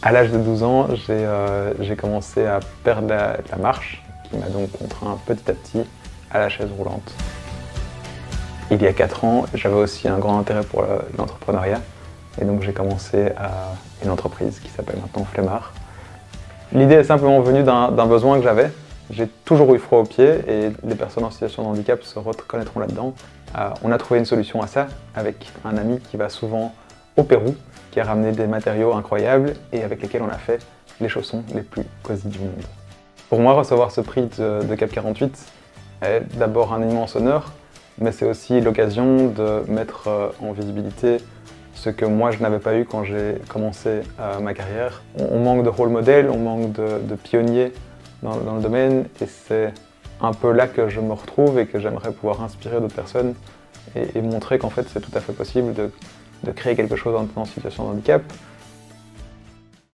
À l'âge de 12 ans, j'ai commencé à perdre la marche, qui m'a donc contraint petit à petit à la chaise roulante. Il y a 4 ans, j'avais aussi un grand intérêt pour l'entrepreneuriat, et donc j'ai commencé à une entreprise qui s'appelle maintenant Flemmard. L'idée est simplement venue d'un besoin que j'avais. J'ai toujours eu froid aux pieds et les personnes en situation de handicap se reconnaîtront là-dedans. On a trouvé une solution à ça avec un ami qui va souvent au Pérou, qui a ramené des matériaux incroyables et avec lesquels on a fait les chaussons les plus cosy du monde. Pour moi, recevoir ce prix de CAP 48 est d'abord un immense honneur, mais c'est aussi l'occasion de mettre en visibilité ce que moi je n'avais pas eu quand j'ai commencé ma carrière. On manque de rôle modèle, on manque de pionniers dans le domaine, et c'est un peu là que je me retrouve et que j'aimerais pouvoir inspirer d'autres personnes et montrer qu'en fait c'est tout à fait possible de créer quelque chose en situation de handicap.